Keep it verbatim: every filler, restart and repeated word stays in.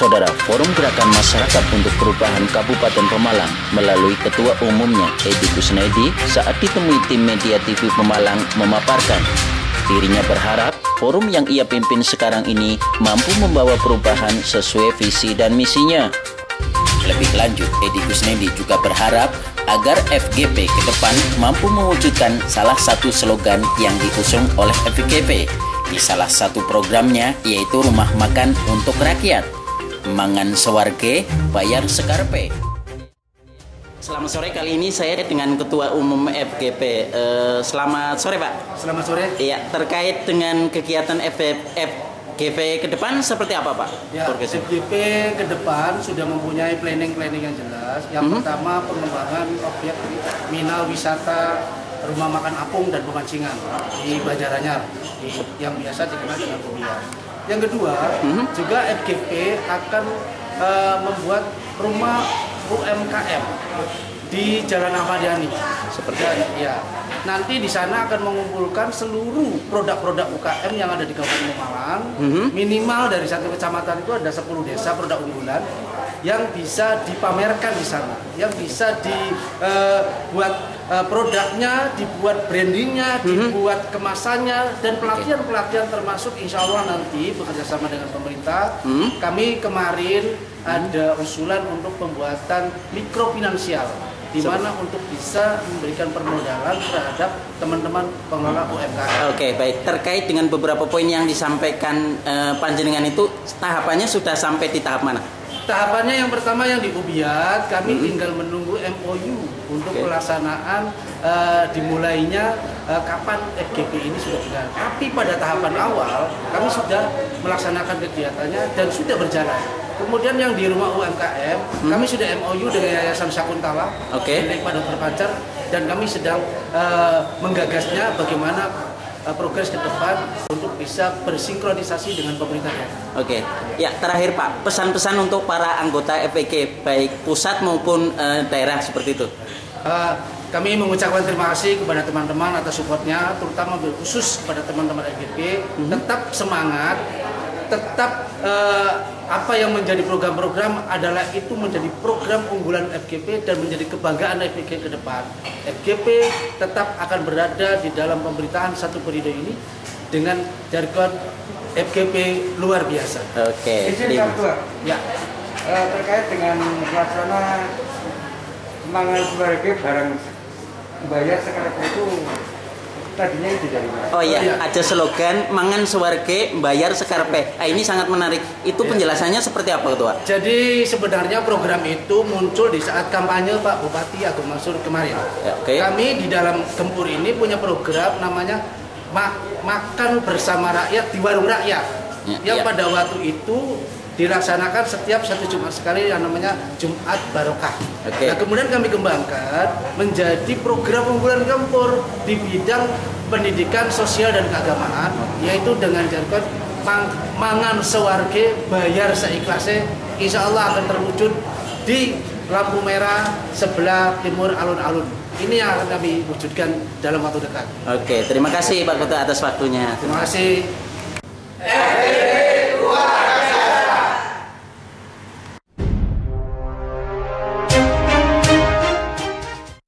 Saudara, Forum Gerakan Masyarakat untuk Perubahan Kabupaten Pemalang melalui Ketua Umumnya Edi Kusnedi saat ditemui tim media T V Pemalang memaparkan dirinya berharap forum yang ia pimpin sekarang ini mampu membawa perubahan sesuai visi dan misinya. Lebih lanjut, Edi Kusnedi juga berharap agar F G P ke depan mampu mewujudkan salah satu slogan yang diusung oleh F G P di salah satu programnya, yaitu Rumah Makan untuk Rakyat. Mangan sewarge, bayar sekarpe. Selamat sore, kali ini saya dengan Ketua Umum F G P. Uh, selamat sore, Pak. Selamat sore. Iya, terkait dengan kegiatan F G P ke depan seperti apa, Pak? Ya, F G P ke depan sudah mempunyai planning-planning yang jelas. Yang mm-hmm. pertama, pengembangan objek Mina Wisata Rumah Makan Apung dan Pemancingan di Banjaranyar, di, yang biasa dikenal dengan Kubiar. Yang kedua, mm-hmm. juga F G P akan uh, membuat rumah U M K M di Jalan Ahmad Yani. Seperti ya. Nanti di sana akan mengumpulkan seluruh produk-produk U K M yang ada di Kabupaten Pemalang. Mm-hmm. Minimal dari satu kecamatan itu ada sepuluh desa produk unggulan yang bisa dipamerkan di sana, yang bisa dibuat uh, uh, produknya, dibuat brandingnya, mm-hmm. dibuat kemasannya, dan pelatihan-pelatihan termasuk insya Allah nanti bekerjasama dengan pemerintah. Mm-hmm. Kami kemarin mm-hmm. ada usulan untuk pembuatan mikrofinansial, di mana untuk bisa memberikan permodalan terhadap teman-teman pengelola U M K M. Oke, baik. Terkait dengan beberapa poin yang disampaikan uh, panjenengan itu, tahapannya sudah sampai di tahap mana? Tahapannya yang pertama yang di Ubiat, kami hmm. tinggal menunggu M O U untuk okay. pelaksanaan uh, dimulainya uh, kapan F G P ini sudah berjalan. Tapi pada tahapan awal kami sudah melaksanakan kegiatannya dan sudah berjalan. Kemudian yang di rumah U M K M, hmm. kami sudah M O U dengan Yayasan Sakuntala, okay. milik Pak Dokter Pancar, dan kami sedang uh, menggagasnya bagaimana uh, progres ke depan untuk bisa bersinkronisasi dengan pemerintah daerah. Oke, okay. Ya terakhir Pak, pesan-pesan untuk para anggota F G P baik pusat maupun uh, daerah seperti itu. Uh, kami mengucapkan terima kasih kepada teman-teman atas supportnya, terutama khusus kepada teman-teman F G P. Hmm. Tetap semangat, tetap uh, apa yang menjadi program-program adalah itu menjadi program unggulan F G P dan menjadi kebanggaan F G P ke depan. F G P tetap akan berada di dalam pemerintahan satu periode ini dengan jargon F G P luar biasa. Oke. Izin Pak Ketua. Ya. Uh, terkait dengan pelaksana mangan sewarge barang bayar sekarang itu tadinya itu dari mana? Oh iya, oh, iya, ada slogan mangan sewarge bayar sekarpe. Ah, ini sangat menarik. Itu penjelasannya ya. Seperti apa, Ketua? Jadi sebenarnya program itu muncul di saat kampanye Pak Bupati Agung Mansur kemarin. Ya, okay. Kami di dalam Gempur ini punya program namanya Ma Makan Bersama Rakyat di Warung Rakyat. Ya, yang ya. pada waktu itu dilaksanakan setiap satu Jumat sekali yang namanya Jumat Barokah. Okay. Nah, kemudian kami kembangkan menjadi program unggulan Gempur di bidang pendidikan sosial dan keagamaan, yaitu dengan jargon mang mangan sewarge bayar seikhlasnya. Insya Allah akan terwujud di lampu merah sebelah timur alun-alun. Ini yang akan kami wujudkan dalam waktu dekat. Oke, terima kasih Pak Ketua atas waktunya. Terima kasih.